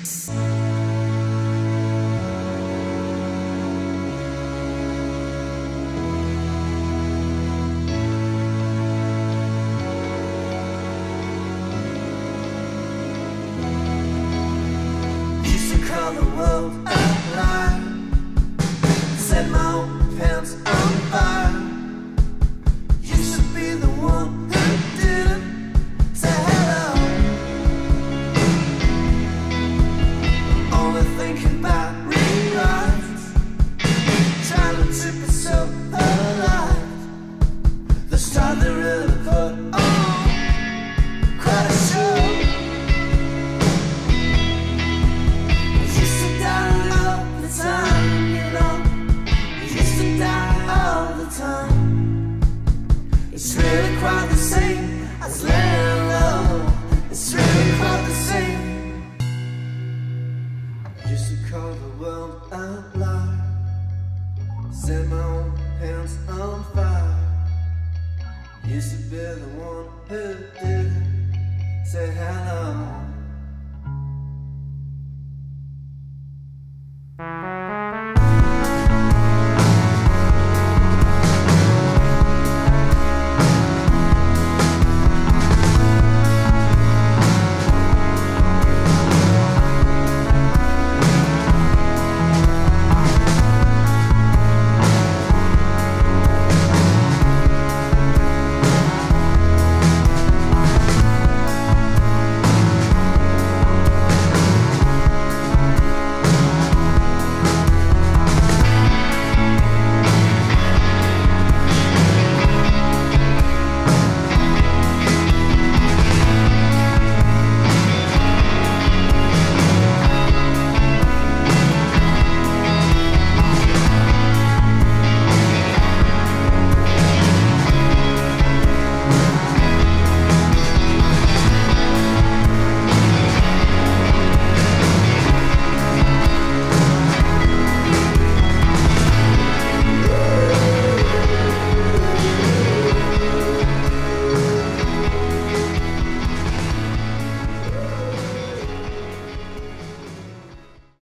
Call the world out loud, set my own pants on fire. Used to be the one who didn't say hello, only thinking about rewrites, trying to keep myself alive. The star they really put on quite a show. It's really quite the same as laying low. It's really quite the same. Used to call the world out loud, set my own pants on fire. Used to be the one who didn't say hello.